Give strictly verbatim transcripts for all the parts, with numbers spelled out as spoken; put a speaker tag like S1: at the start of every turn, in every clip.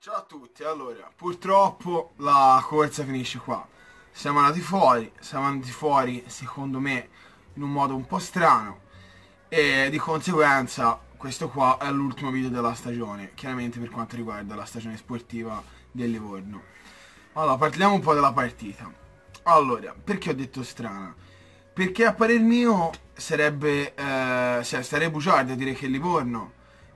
S1: Ciao a tutti, allora, purtroppo la corsa finisce qua. Siamo andati fuori, siamo andati fuori secondo me in un modo un po' strano e di conseguenza questo qua è l'ultimo video della stagione, chiaramente per quanto riguarda la stagione sportiva del Livorno. Allora, parliamo un po' della partita. Allora, perché ho detto strana? Perché a parer mio sarebbe, eh, cioè, sarei bugiardo a dire che il Livorno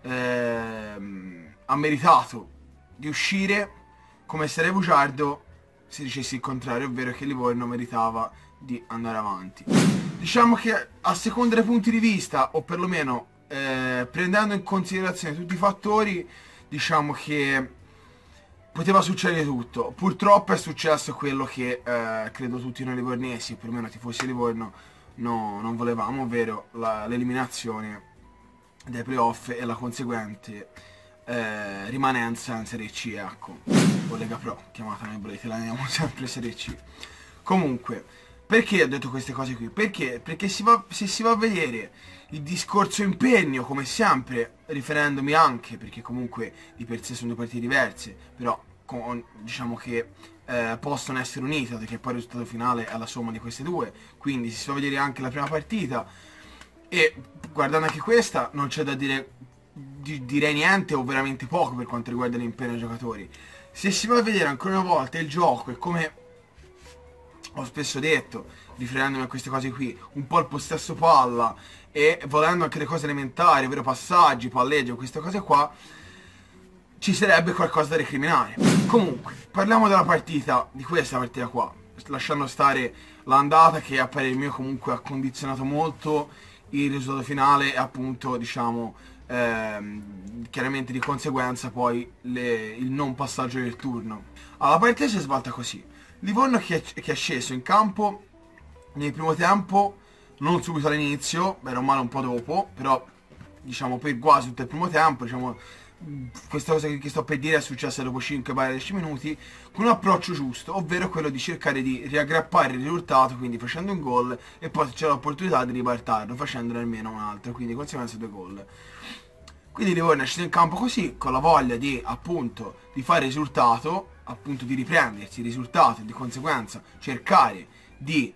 S1: eh, ha meritato di uscire, come sarei bugiardo se dicessi il contrario, ovvero che Livorno meritava di andare avanti. Diciamo che a seconda dei punti di vista, o perlomeno eh, prendendo in considerazione tutti i fattori, diciamo che poteva succedere tutto. Purtroppo è successo quello che eh, credo tutti noi livornesi, o perlomeno tifosi di Livorno, no, non volevamo, ovvero l'eliminazione dai playoff e la conseguente Eh, rimanenza in Serie C, ecco, o Lega Pro, chiamata come volete, la andiamo sempre Serie C. Comunque, perché ho detto queste cose qui? Perché? Perché si va, se si va a vedere il discorso impegno, come sempre, riferendomi anche, perché comunque di per sé sono due partite diverse, però con, diciamo che eh, possono essere unite, perché poi il risultato finale è la somma di queste due, quindi se si va a vedere anche la prima partita, e guardando anche questa, non c'è da dire direi niente o veramente poco per quanto riguarda l'impegno dei giocatori. Se si va a vedere ancora una volta il gioco, e come ho spesso detto, riferendomi a queste cose qui, un po' il possesso palla e volendo anche le cose elementari, ovvero passaggi, palleggio, queste cose qua, ci sarebbe qualcosa da recriminare. Comunque, parliamo della partita, di questa partita qua, lasciando stare l'andata che a parer mio comunque ha condizionato molto il risultato finale e appunto, diciamo, ehm, chiaramente di conseguenza poi le, il non passaggio del turno. Allora, la partita si è svolta così. Livorno che è, che è sceso in campo nel primo tempo, non subito all'inizio, bene o male un po' dopo, però diciamo per quasi tutto il primo tempo, diciamo, questa cosa che sto per dire è successa dopo cinque dieci minuti, con un approccio giusto, ovvero quello di cercare di riaggrappare il risultato, quindi facendo un gol e poi se c'è l'opportunità di ribaltarlo facendone almeno un altro, quindi di conseguenza due gol. Quindi Livorno è sceso in campo così, con la voglia di appunto di fare risultato, appunto di riprendersi il risultato e di conseguenza cercare di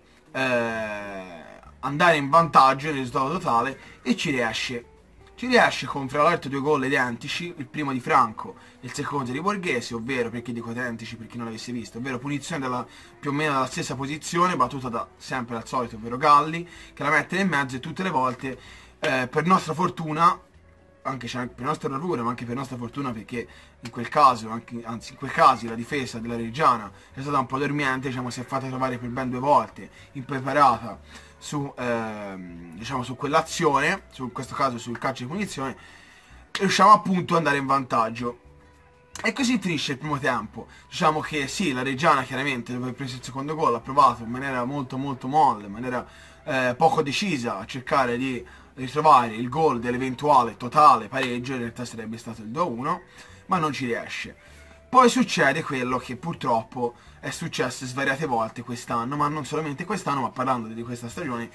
S1: eh, andare in vantaggio nel risultato totale, e ci riesce. Ci riesce con fra l'altro due gol identici, il primo di Franco e il secondo di Borghese, ovvero, perché dico identici per chi non l'avesse visto, ovvero punizione della, più o meno dalla stessa posizione, battuta da sempre al solito, ovvero Galli, che la mette nel mezzo, e tutte le volte, eh, per nostra fortuna, anche per nostra bravura, ma anche per nostra fortuna, perché in quel caso, anche, anzi in quel caso la difesa della Reggiana è stata un po' dormiente, diciamo, si è fatta trovare per ben due volte, impreparata su, ehm, diciamo, su quell'azione, su in questo caso sul calcio di punizione, riusciamo appunto ad andare in vantaggio. E così finisce il primo tempo. Diciamo che sì, la Reggiana chiaramente, dopo aver preso il secondo gol, ha provato in maniera molto molto molle, in maniera eh, poco decisa a cercare di ritrovare il gol dell'eventuale totale pareggio, in realtà sarebbe stato il due a uno, ma non ci riesce. Poi succede quello che purtroppo è successo svariate volte quest'anno, ma non solamente quest'anno, ma parlando di questa stagione,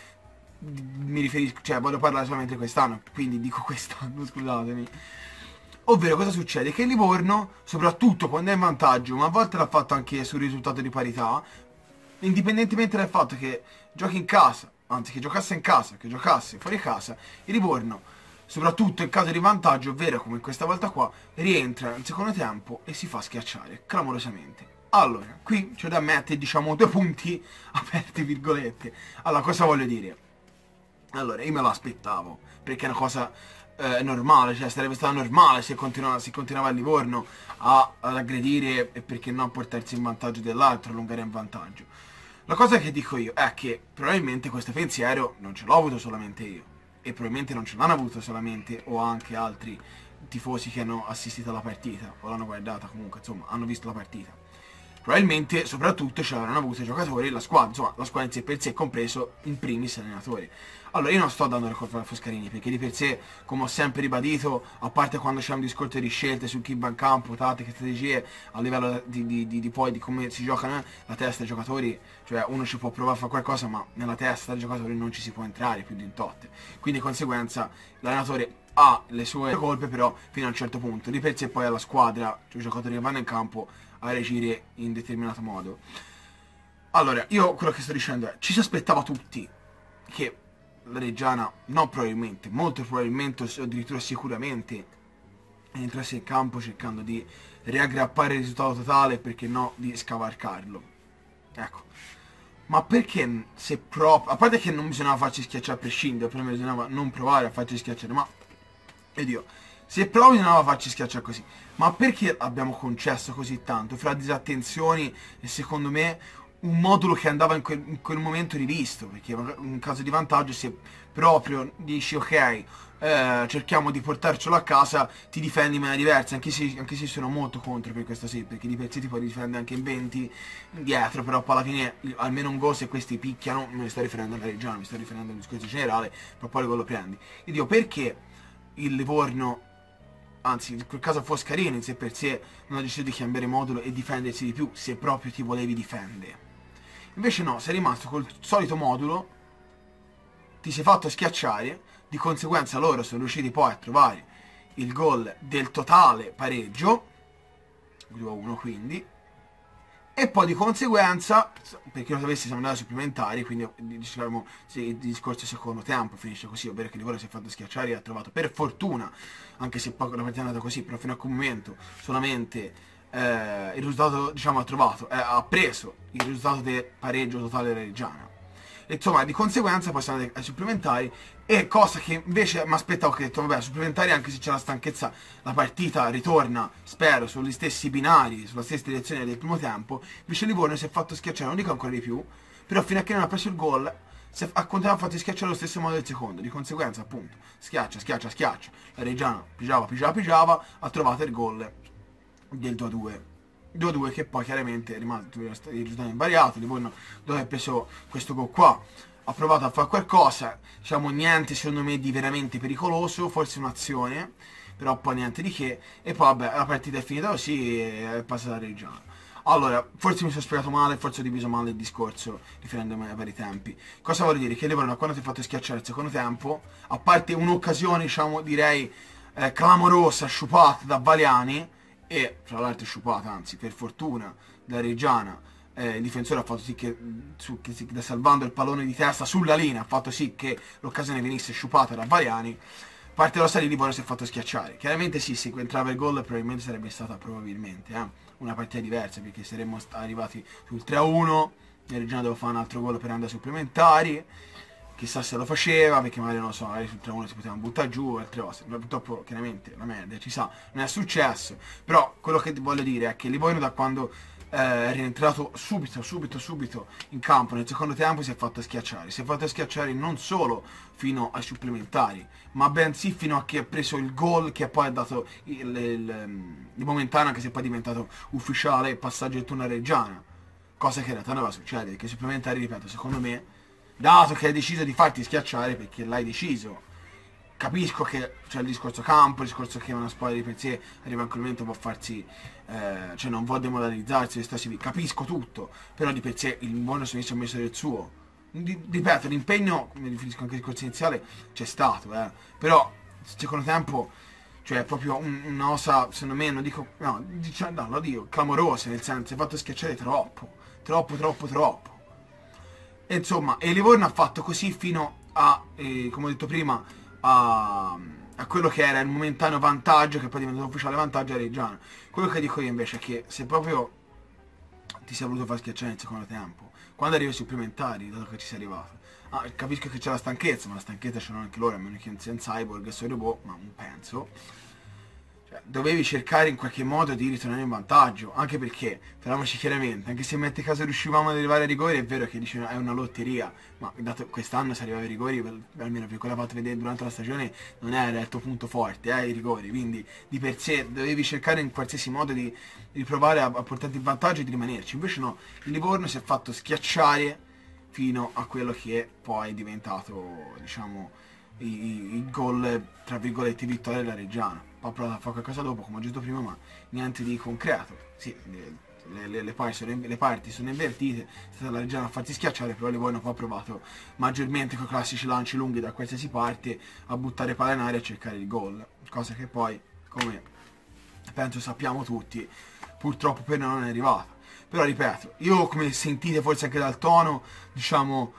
S1: mi riferisco, cioè voglio parlare solamente di quest'anno, quindi dico quest'anno, scusatemi. Ovvero, cosa succede? Che il Livorno, soprattutto quando è in vantaggio, ma a volte l'ha fatto anche sul risultato di parità, indipendentemente dal fatto che giochi in casa, anzi che giocasse in casa, che giocasse fuori casa, il Livorno, soprattutto in caso di vantaggio, ovvero come questa volta qua, rientra nel secondo tempo e si fa schiacciare clamorosamente. Allora, qui c'è da mettere, diciamo, due punti aperti, virgolette. Allora, cosa voglio dire? Allora, io me lo aspettavo, perché è una cosa eh, normale, cioè sarebbe stato normale se continuava, se continuava il Livorno a, ad aggredire e perché no portarsi in vantaggio dell'altro, allungare in vantaggio. La cosa che dico io è che probabilmente questo pensiero non ce l'ho avuto solamente io, e probabilmente non ce l'hanno avuto solamente o anche altri tifosi che hanno assistito alla partita o l'hanno guardata, comunque insomma hanno visto la partita. Probabilmente soprattutto ce l'avranno avuto i giocatori, la squadra, insomma la squadra in sé per sé, compreso in primis l'allenatore. Allora io non sto dando la colpa a Foscarini, perché di per sé, come ho sempre ribadito, a parte quando c'è un discorso di scelte su chi va in campo, tattiche, strategie, a livello di, di, di, di poi di come si giocano, la testa dei giocatori, cioè uno ci può provare a fare qualcosa, ma nella testa dei giocatori non ci si può entrare più di un tot. Quindi di conseguenza l'allenatore ha le sue colpe, però fino a un certo punto. Di per sé poi alla squadra, cioè i giocatori che vanno in campo a reagire in determinato modo. Allora, io quello che sto dicendo è, ci si aspettava tutti che la Reggiana, non probabilmente, molto probabilmente, o addirittura sicuramente, entrasse in campo cercando di riaggrappare il risultato totale, perché no, di scavalcarlo. Ecco. Ma perché se proprio... A parte che non bisognava farci schiacciare a prescindere, prima bisognava non provare a farci schiacciare, ma... Dio, se proprio bisognava farci schiacciare così. Ma perché abbiamo concesso così tanto? Fra disattenzioni e secondo me un modulo che andava in quel, in quel momento rivisto, perché in caso di vantaggio se proprio dici ok, eh, cerchiamo di portarcelo a casa, ti difendi in maniera diversa, anche se, anche se sono molto contro per questo sì, perché di pezzi ti puoi difendere anche in venti dietro, però poi alla fine almeno un gol se questi picchiano, non mi sto riferendo alla Reggiana, mi sto riferendo al discorso generale, però poi il gol lo prendi. E dico, perché il Livorno, anzi in quel caso Foscarini in sé per sé, non ha deciso di cambiare modulo e difendersi di più se proprio ti volevi difendere? Invece no, sei rimasto col solito modulo, ti sei fatto schiacciare, di conseguenza loro sono riusciti poi a trovare il gol del totale pareggio, due a uno quindi, e poi di conseguenza, perché lo sapessi siamo andati ai supplementari, quindi diciamo il discorso secondo tempo finisce così, ovvero che il Livorno si è fatto schiacciare e ha trovato per fortuna, anche se poi la partita è andata così, però fino a quel momento solamente... Eh, il risultato, diciamo, ha trovato, eh, ha preso il risultato del pareggio totale della Reggiana. E insomma, di conseguenza poi siamo andati ai supplementari, e cosa che invece mi aspettavo, che ho detto, vabbè, supplementari, anche se c'è la stanchezza, la partita ritorna, spero, sugli stessi binari, sulla stessa direzione del primo tempo. Invece Livorno si è fatto schiacciare, non dico ancora di più, però fino a che non ha preso il gol, si è, ha continuato a farti schiacciare allo stesso modo del secondo. Di conseguenza, appunto, schiaccia, schiaccia, schiaccia. La Reggiana pigiava, pigiava, pigiava, ha trovato il gol del due a due. due a due che poi chiaramente è rimasto il risultato invariato. Livorno, dopo aver preso questo gol qua, ha provato a fare qualcosa, diciamo niente secondo me di veramente pericoloso, forse un'azione, però poi niente di che, e poi vabbè, la partita è finita così e è passata la Reggiana. Allora, forse mi sono spiegato male, forse ho diviso male il discorso, riferendomi ai vari tempi. Cosa voglio dire? Che Livorno, quando ti ha fatto schiacciare il secondo tempo, a parte un'occasione, diciamo, direi, eh, clamorosa, sciupata da Valiani, e tra l'altro sciupata, anzi per fortuna da Reggiana, eh, il difensore ha fatto sì che, su, che da salvando il pallone di testa sulla linea, ha fatto sì che l'occasione venisse sciupata da Valiani. Parte rossa di Livorno si è fatto schiacciare. Chiaramente sì, se entrava il gol probabilmente sarebbe stata probabilmente eh, una partita diversa, perché saremmo arrivati sul tre a uno, e Reggiana doveva fare un altro gol per andare ai supplementari. Chissà se lo faceva, perché magari non lo so, magari sul tre a uno si poteva buttare giù, altre cose. Ma purtroppo, chiaramente, la merda, ci sa, non è successo. Però quello che voglio dire è che Livorno, da quando eh, è rientrato subito, subito, subito in campo, nel secondo tempo si è fatto schiacciare. Si è fatto schiacciare non solo fino ai supplementari, ma bensì fino a che ha preso il gol che poi ha dato il, il, il momentaneo, che si è poi diventato ufficiale, passaggio del turno a Reggiana. Cosa che in realtà non va a succedere, perché i supplementari, ripeto, secondo me, dato che hai deciso di farti schiacciare perché l'hai deciso, capisco che c'è il discorso campo, il discorso che una squadra di per sé arriva in quel momento, può farsi, eh, cioè non può demoralizzarsi, capisco tutto, però di per sé il buono servizio ha messo del suo. Ripeto, l'impegno, mi riferisco anche al discorso iniziale, c'è stato, eh, però secondo tempo, cioè proprio un, una osa, secondo me, non dico, no, diciamo, no, lo dico, clamorosa, nel senso, hai fatto schiacciare troppo, troppo, troppo, troppo. E insomma, e Livorno ha fatto così fino a, eh, come ho detto prima, a, a quello che era il momentaneo vantaggio, che poi è diventato ufficiale vantaggio a Reggiana. Quello che dico io invece è che se proprio ti sei voluto far schiacciare nel secondo tempo, quando arrivi ai supplementari, dato che ci sei arrivato, ah, capisco che c'è la stanchezza, ma la stanchezza ce l'hanno anche loro, a meno che non sia un cyborg e solo robot, ma non penso. Cioè, dovevi cercare in qualche modo di ritornare in vantaggio, anche perché, parliamoci chiaramente, anche se in metti caso riuscivamo ad arrivare ai rigori, è vero che dice, è una lotteria, ma dato quest'anno si arrivava ai rigori, per, almeno per quello che ha fatto vedere durante la stagione, non era il tuo punto forte, eh, i rigori, quindi di per sé dovevi cercare in qualsiasi modo di, di provare a, a portarti in vantaggio e di rimanerci. Invece no, il Livorno si è fatto schiacciare fino a quello che poi è diventato, diciamo, il gol, tra virgolette, vittoria della Reggiana. Poi ha provato a fare qualcosa dopo, come ho detto prima, ma niente di concreto. Sì, le, le, le, parti sono, le parti sono invertite, è stata la Reggiana a farsi schiacciare, però Livorno poi ha provato maggiormente con i classici lanci lunghi da qualsiasi parte a buttare palla in aria e a cercare il gol, cosa che poi, come penso sappiamo tutti, purtroppo per noi non è arrivata. Però ripeto, io, come sentite forse anche dal tono, diciamo,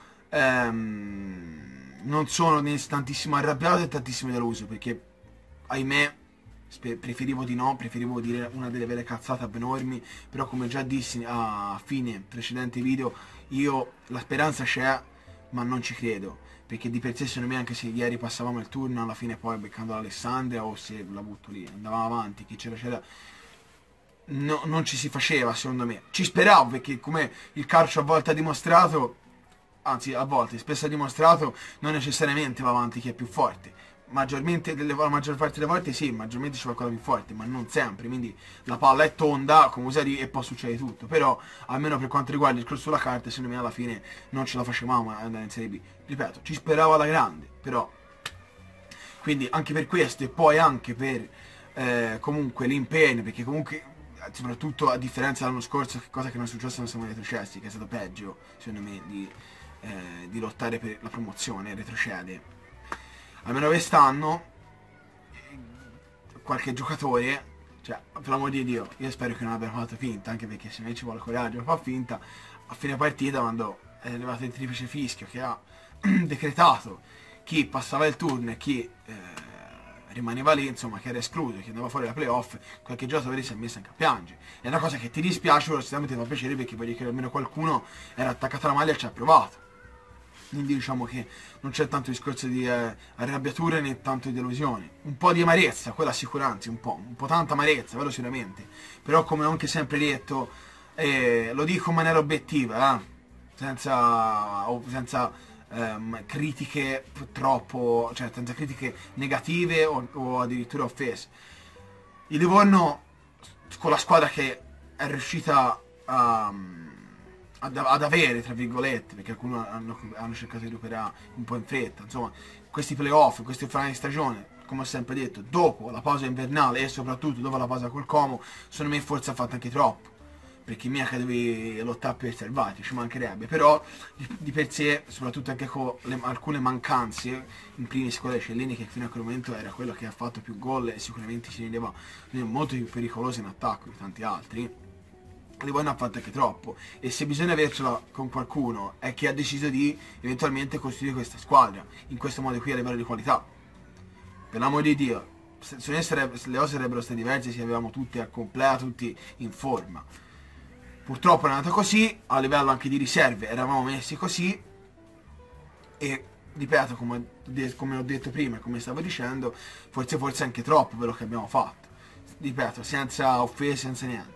S1: ehm, non sono né tantissimo arrabbiato e tantissimo deluso, perché ahimè preferivo di no, preferivo dire una delle vere cazzate enormi, però come già dissi a fine precedente video, io la speranza c'è, ma non ci credo, perché di per sé secondo me, anche se ieri passavamo il turno, alla fine poi beccando l'Alessandria, o se la butto lì, andavamo avanti, chi c'era c'era, no, non ci si faceva secondo me. Ci speravo, perché come il calcio a volte ha dimostrato, anzi a volte, spesso ha dimostrato, non necessariamente va avanti chi è più forte. Maggiormente, delle, la maggior parte delle volte sì, maggiormente c'è qualcosa più forte, ma non sempre, quindi la palla è tonda, come usa lì, e può succedere tutto, però almeno per quanto riguarda il discorso sulla carta, secondo me alla fine non ce la facevamo ad andare in Serie B. Ripeto, ci speravo alla grande, però, quindi anche per questo, e poi anche per eh, comunque l'impegno, perché comunque, soprattutto a differenza dell'anno scorso, cosa che non è successo, non siamo retrocessi, che è stato peggio, secondo me, di, eh, di lottare per la promozione, retrocede. Almeno quest'anno qualche giocatore, cioè per l'amor di Dio, io spero che non abbiano fatto finta, anche perché se me ci vuole coraggio fa finta, a fine partita quando è arrivato il triplice fischio che ha decretato chi passava il turno e chi eh, rimaneva lì, insomma, che era escluso, che andava fuori da playoff, qualche giocatore si è messo anche a piangere. È una cosa che ti dispiace, però sicuramente ti fa piacere, perché voglio che almeno qualcuno era attaccato alla maglia e ci ha provato. Quindi diciamo che non c'è tanto discorso di eh, arrabbiature né tanto di delusione. Un po' di amarezza, quella sicuramente, un po', un po' tanta amarezza, quello sicuramente. Però come ho anche sempre detto, eh, lo dico in maniera obiettiva, eh, senza, senza ehm, critiche troppo, cioè senza critiche negative o, o addirittura offese. Il Livorno, con la squadra che è riuscita a... Ad, ad avere, tra virgolette, perché alcuni hanno, hanno cercato di recuperare un po' in fretta, insomma, questi playoff, questi finali di stagione, come ho sempre detto, dopo la pausa invernale e soprattutto dopo la pausa col Como, secondo me forse ha fatto anche troppo, perché mica devi lottare per salvati, ci mancherebbe, però di, di per sé, soprattutto anche con le, alcune mancanze, in primis quella di Cellini, che fino a quel momento era quello che ha fatto più gol e sicuramente si rendeva molto più pericoloso in attacco di tanti altri. Livorno ha fatto anche troppo, e se bisogna avercela con qualcuno è chi ha deciso di eventualmente costruire questa squadra in questo modo qui a livello di qualità. Per l'amor di Dio, se, se le cose sarebbero state diverse se avevamo tutti al completo, tutti in forma. Purtroppo è andato così, a livello anche di riserve eravamo messi così, e ripeto, come, come ho detto prima e come stavo dicendo, forse forse anche troppo quello che abbiamo fatto, ripeto, senza offese, senza niente.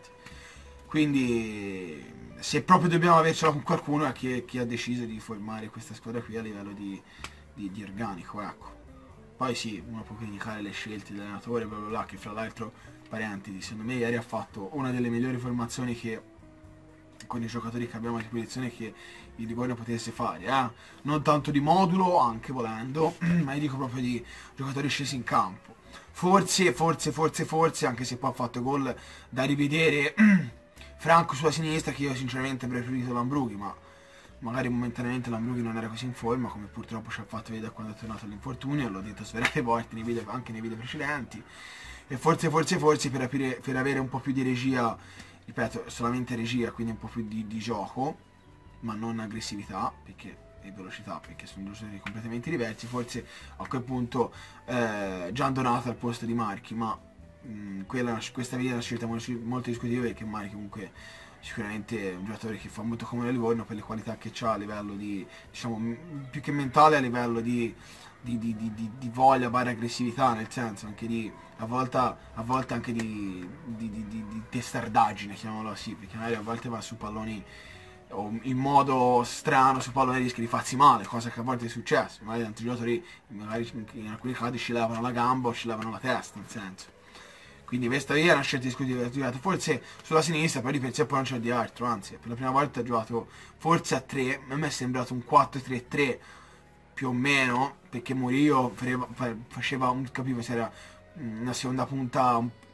S1: Quindi se proprio dobbiamo avercela con qualcuno è chi, chi ha deciso di formare questa squadra qui a livello di, di, di organico, ecco. Poi sì, uno può criticare le scelte dell'allenatore, bla bla bla, che fra l'altro, parentesi, secondo me ieri ha fatto una delle migliori formazioni che, con i giocatori che abbiamo a disposizione, che il Livorno potesse fare, eh? Non tanto di modulo, anche volendo, ma io dico proprio di giocatori scesi in campo. Forse, forse, forse, forse, anche se poi ha fatto gol da rivedere Franco sulla sinistra, che io sinceramente avrei preferito Lambrughi, ma magari momentaneamente Lambrughi non era così in forma, come purtroppo ci ha fatto vedere quando è tornato all'infortunio, l'ho detto svariate volte nei video, anche nei video precedenti, e forse, forse, forse per, aprire, per avere un po' più di regia, ripeto, solamente regia, quindi un po' più di, di gioco, ma non aggressività, perché e velocità, perché sono due giocatori completamente diversi, forse a quel punto eh, Gian Donato al posto di Marchi, ma mh, quella, questa via è una scelta molto, molto discutibile, perché Marchi comunque sicuramente è un giocatore che fa molto comodo a Livorno per le qualità che ha a livello di, diciamo, più che mentale, a livello di, di, di, di, di, di voglia, barra aggressività, nel senso anche di, a volte, a volte anche di, di, di, di, di testardaggine, chiamiamolo così, perché magari a volte va su palloni o in modo strano su pallone, rischi di farsi male, cosa che a volte è successo, magari tanti giocatori magari in alcuni casi ci levano la gamba o ci levano la testa, nel senso. Quindi questa via è una scelta discutibile, forse sulla sinistra, poi di per sé poi non c'è di altro, anzi per la prima volta ha giocato forse a tre, a me è sembrato un quattro tre tre più o meno, perché Murillo faceva, un capivo se era una seconda punta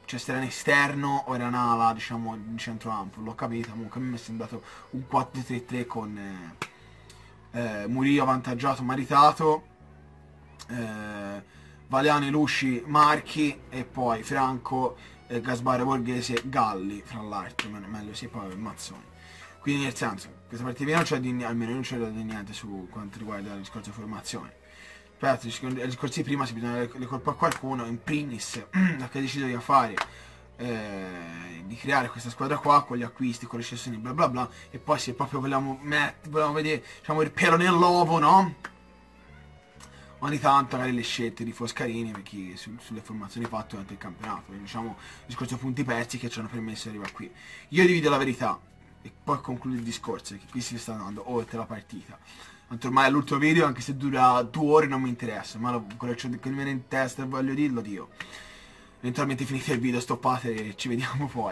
S1: cioè se era un esterno o era un'ala, diciamo, di centrocampo, l'ho capito. Comunque a me mi è sembrato un quattro tre tre con eh, eh, Murillo avvantaggiato, maritato, eh, Valiani, Lusci, Marchi e poi Franco, eh, Gasbare, Borghese, Galli, fra l'altro, meglio sì, poi Mazzoni. Quindi nel senso, questa partita non c'è di, almeno non c'è da dire niente su quanto riguarda il discorso di formazione. Aspetta, i discorsi prima si bisogna le colpa a qualcuno, in primis, che ha deciso di fare, eh, di creare questa squadra qua, con gli acquisti, con le cessioni, bla bla bla, e poi se proprio vogliamo, met, vogliamo vedere, diciamo, il pelo nell'uovo, no? Ogni tanto magari le scelte di Foscarini, perché su, sulle formazioni fatte durante il campionato, quindi, diciamo, il discorso punti persi che ci hanno permesso di arrivare qui. Io divido la verità, e poi concludo il discorso, perché qui si sta andando oltre la partita. Tanto ormai è l'ultimo video, anche se dura due ore non mi interessa, ma lo, quello che mi viene in testa e voglio dirlo, Dio. Eventualmente finite il video, stoppate e ci vediamo poi.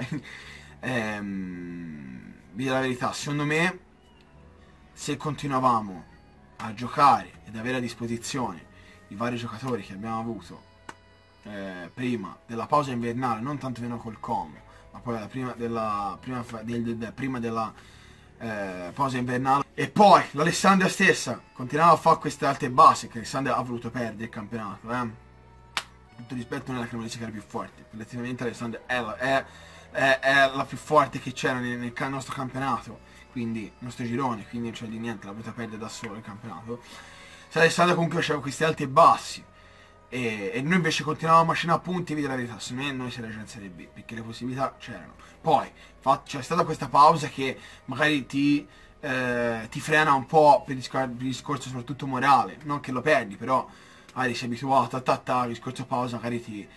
S1: ehm, vi dico la verità, secondo me, se continuavamo a giocare ed avere a disposizione i vari giocatori che abbiamo avuto eh, prima della pausa invernale, non tanto meno col Como, ma poi alla prima della, prima, del, del, prima della eh, pausa invernale, e poi l'Alessandria stessa continuava a fare queste alte basi, che Alessandria ha voluto perdere il campionato, eh. Tutto rispetto, non era che non si era più forte, effettivamente Alessandria è la, è, è, è la più forte che c'era nel, nel nostro campionato, quindi il nostro girone, quindi non c'è di niente, l'ha voluta perdere da solo il campionato. Se Alessandria comunque faceva questi alti e bassi, e, e noi invece continuavamo a macinare punti, vedi la verità, secondo me noi saremmo già in Serie B, perché le possibilità c'erano. Poi c'è stata questa pausa che magari ti, eh, ti frena un po' per il, per il discorso soprattutto morale, non che lo perdi, però magari sei abituato a tattare, il discorso pausa magari ti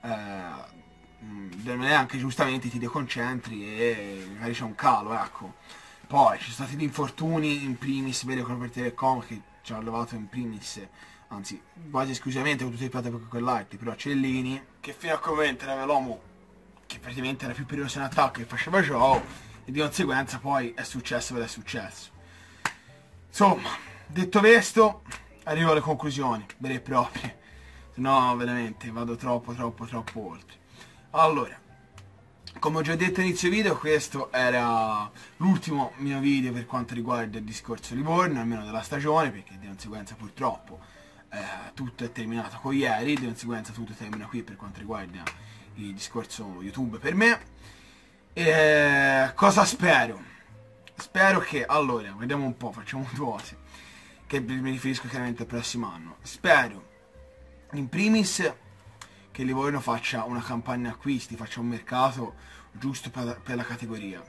S1: eh, anche giustamente ti deconcentri e magari c'è un calo, ecco. Poi ci sono stati gli infortuni, in primis, vedo con la partita del Com che ci ha levato in primis, anzi quasi esclusivamente con tutte le piante con quell'altro, però Cellini, che fino a quel momento era l'uomo che praticamente era più periodo in attacco e faceva gioco, e di conseguenza poi è successo ed è successo. Insomma, detto questo, arrivo alle conclusioni vere e proprie, se no veramente vado troppo troppo troppo oltre. Allora, come ho già detto all'inizio video, questo era l'ultimo mio video per quanto riguarda il discorso Livorno, almeno della stagione, perché di conseguenza purtroppo eh, tutto è terminato con ieri, di conseguenza tutto termina qui per quanto riguarda il discorso YouTube per me. E cosa spero? Spero che, allora, vediamo un po', facciamo due cose, che mi riferisco chiaramente al prossimo anno. Spero, in primis, che Livorno faccia una campagna acquisti, faccia un mercato giusto per, per la categoria,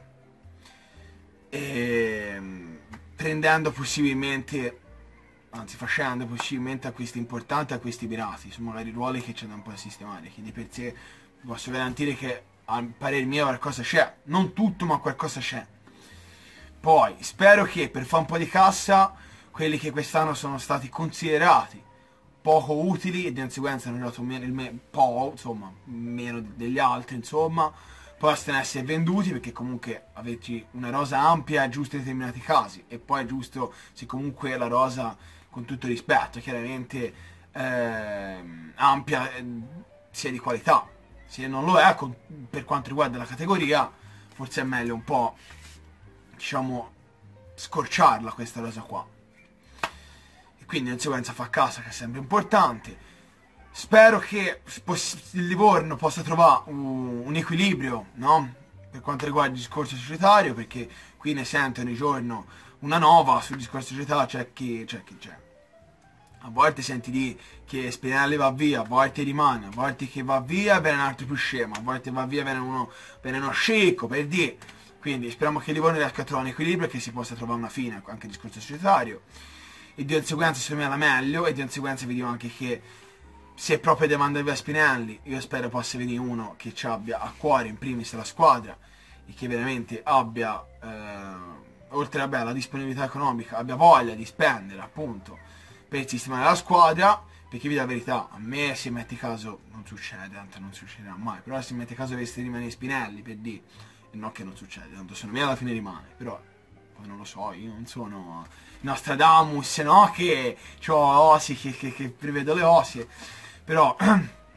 S1: e prendendo possibilmente, anzi facendo possibilmente acquisti importanti, acquisti pirati, su magari ruoli che c'è da un po' a sistemare, che di per sé posso garantire che al parere mio qualcosa c'è, non tutto ma qualcosa c'è. Poi spero che per fare un po' di cassa quelli che quest'anno sono stati considerati poco utili e di conseguenza hanno giocato meno, il po', insomma, meno degli altri, insomma, possono essere venduti, perché comunque avete una rosa ampia giusto in determinati casi, e poi è giusto se comunque la rosa, con tutto rispetto, chiaramente eh, ampia eh, sia di qualità. Se non lo è, con, per quanto riguarda la categoria, forse è meglio un po', diciamo, scorciarla questa rosa qua. Quindi di conseguenza fa casa, che è sempre importante. Spero che il Livorno possa trovare un, un equilibrio, no? Per quanto riguarda il discorso societario, perché qui ne sento ogni giorno una nova sul discorso societario, c'è chi c'è. Chi c'è. A volte senti di che Spinelli va via, a volte rimane, a volte che va via viene un altro più scemo, a volte va via viene uno, viene uno scicco, per dire. Quindi speriamo che il Livorno riesca a trovare un equilibrio e che si possa trovare una fine anche al discorso societario. E di conseguenza secondo me è la meglio, e di conseguenza vi dico anche che se proprio devo andare via Spinelli, io spero possa venire uno che ci abbia a cuore in primis la squadra e che veramente abbia, eh, oltre a beh, la disponibilità economica, abbia voglia di spendere appunto per sistemare la squadra, perché vi dico la verità, a me se metti caso, non succede, tanto non succederà mai, però se metti caso dovesse rimanere Spinelli, per dire, e no che non succede, tanto secondo me alla fine rimane, però poi non lo so, io non sono Nostradamus, no, che ho osi, che, che, che prevedo le osi, però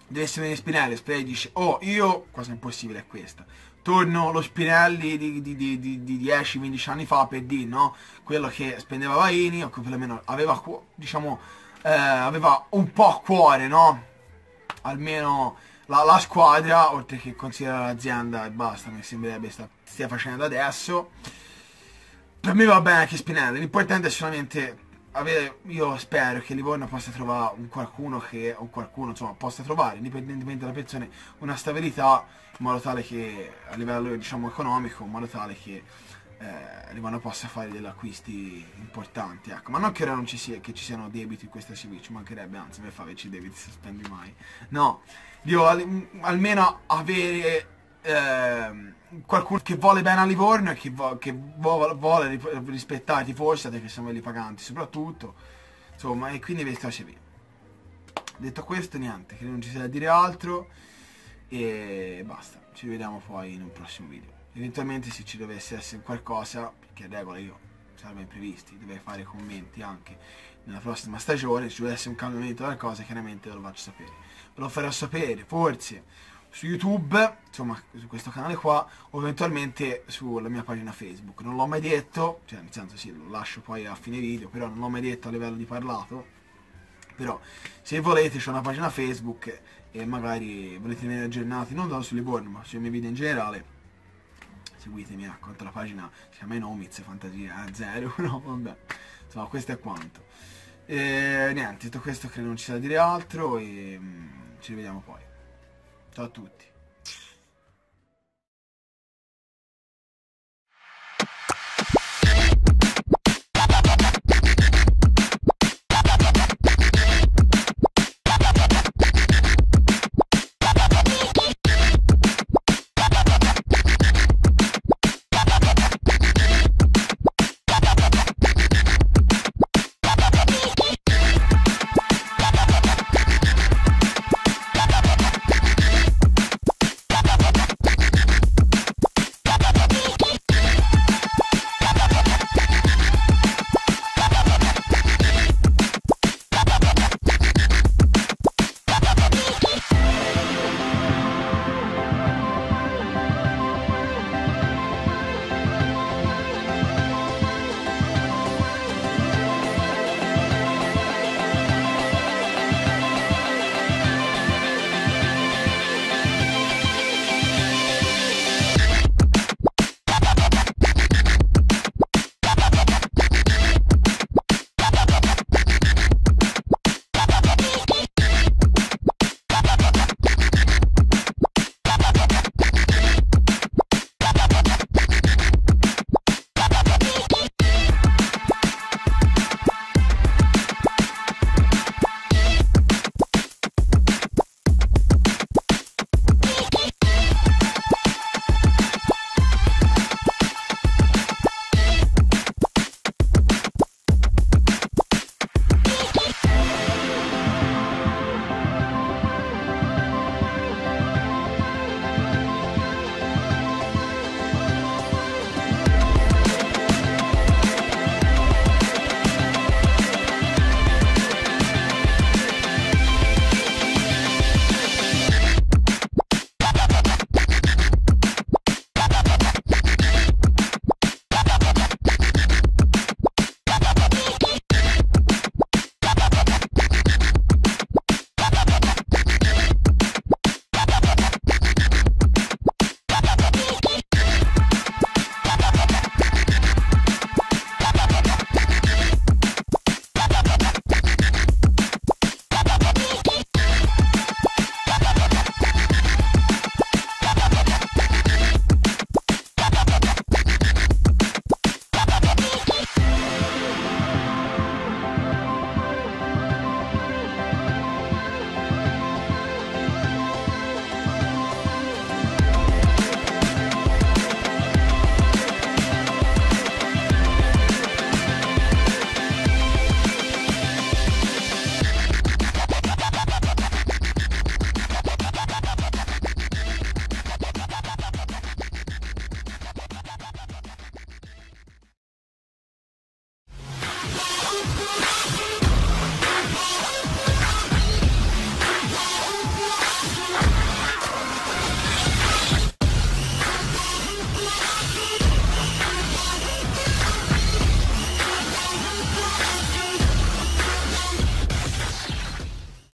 S1: dovesse venire Spinelli, Spinelli dice, oh, io, cosa impossibile è questa, torno lo Spinelli di, di, di, di, di dieci quindici anni fa, per dire, no? Quello che spendeva Vaini, o che perlomeno aveva, diciamo, eh, aveva un po' a cuore, no? Almeno la, la squadra, oltre che considerare l'azienda e basta, mi sembrerebbe sta, stia facendo adesso. Per me va bene anche Spinelli, l'importante è solamente avere, io spero che Livorno possa trovare un qualcuno che, o qualcuno insomma, possa trovare, indipendentemente dalla persona, una stabilità, in modo tale che, a livello diciamo economico, in modo tale che eh, Livorno possa fare degli acquisti importanti, ecco. Ma non che ora non ci sia, che ci siano debiti in questa C V, ci mancherebbe, anzi per fare i debiti si spendi mai, no, io al, almeno avere eh, qualcuno che vuole bene a Livorno e che, vo che vo vuole rispettare i tifosi, che siamo quelli paganti soprattutto, insomma, e quindi questa C V. Detto questo, niente, che non ci sia da dire altro e basta, ci vediamo poi in un prossimo video. Eventualmente se ci dovesse essere qualcosa, perché a regola io sarebbe imprevisti, dovrei fare commenti anche nella prossima stagione, se ci dovesse essere un cambiamento della cosa, chiaramente ve lo faccio sapere. Ve lo farò sapere, forse su YouTube, insomma su questo canale qua, o eventualmente sulla mia pagina Facebook. Non l'ho mai detto, cioè nel senso sì, lo lascio poi a fine video, però non l'ho mai detto a livello di parlato. Però se volete c'è una pagina Facebook e magari volete venire aggiornati non solo su Livorno ma sui miei video in generale, seguitemi, ecco, la pagina si chiama Nomiz Fantasia zero, no vabbè, insomma questo è quanto. E niente, detto questo credo non ci sia da dire altro e mm, ci rivediamo poi. Ciao a tutti.